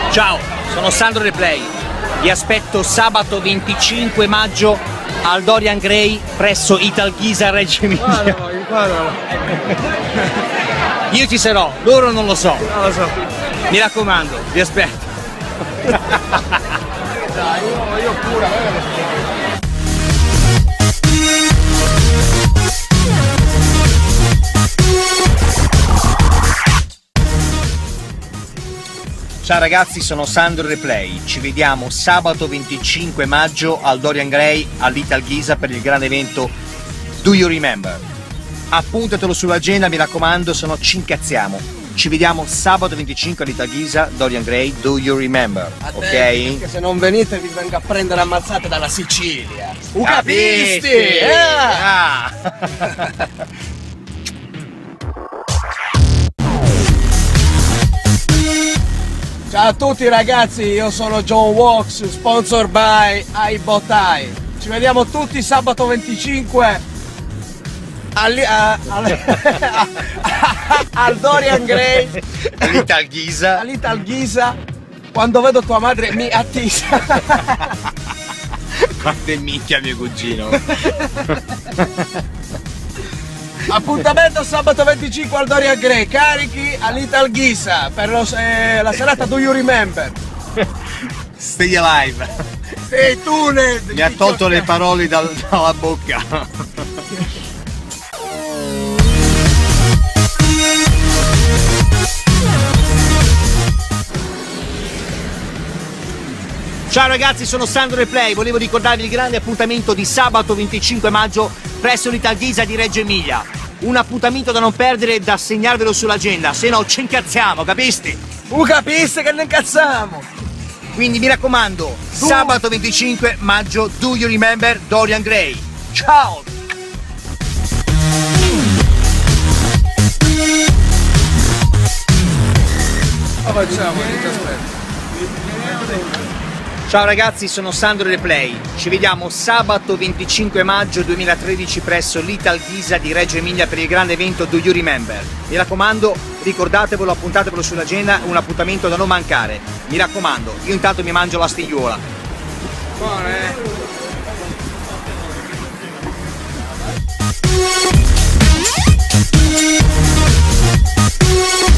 Ciao, sono Sandro Replay. Vi aspetto sabato 25 maggio al Dorian Gray presso Ital Ghisa a Reggio Emilia. Io ci sarò, loro non lo so. Non lo so. Mi raccomando, vi aspetto. Dai, io pure. Ciao ragazzi, sono Sandro Replay. Ci vediamo sabato 25 maggio al Dorian Gray all'Ital Ghisa per il grande evento Do You Remember? Appuntatelo sull'agenda, mi raccomando, se no ci incazziamo. Ci vediamo sabato 25 all'Ital Ghisa, Dorian Gray, Do You Remember? Ok? Perché se non venite vi vengo a prendere ammazzate dalla Sicilia. Capisti? Ah. Ciao a tutti ragazzi, io sono John Walks, sponsor by iBotai. Ci vediamo tutti sabato 25 al Dorian Gray all'Ital Ghisa. all'Ital Ghisa. Quando vedo tua madre mi attisa. Quante minchia mio cugino. Appuntamento sabato 25 al Dorian Gray, carichi all'Ital Ghisa per la serata Do You Remember? Stay alive. Stay tuned. Mi ha tolto le parole dalla bocca. Ciao ragazzi, sono Sandro Replay, volevo ricordarvi il grande appuntamento di sabato 25 maggio presso l'Ital Ghisa di Reggio Emilia. Un appuntamento da non perdere e da segnarvelo sull'agenda, se no ci incazziamo, capisti? Capisci che ne incazziamo? Quindi mi raccomando, sabato 25 maggio, Do You Remember Dorian Gray. Ciao! Facciamo, ti aspetto. Ciao ragazzi, sono Sandro Replay. Ci vediamo sabato 25 maggio 2013 presso l'Ital Ghisa di Reggio Emilia per il grande evento Do You Remember. Mi raccomando, ricordatevelo, appuntatevelo sull'agenda, un appuntamento da non mancare. Mi raccomando, io intanto mi mangio la stigliola. Buone.